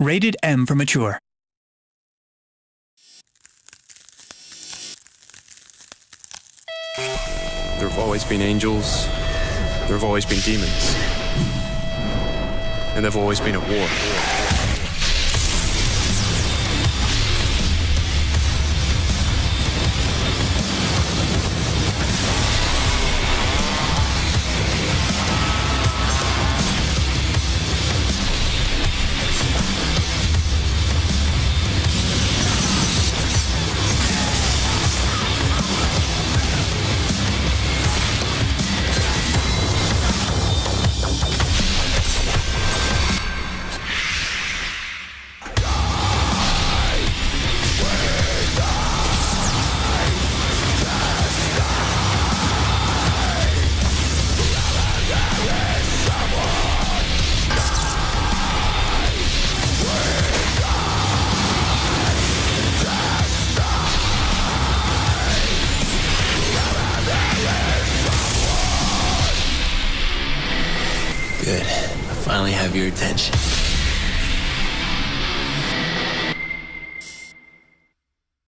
Rated M for mature. There have always been angels. There have always been demons. And they've always been at war. Good. I finally have your attention.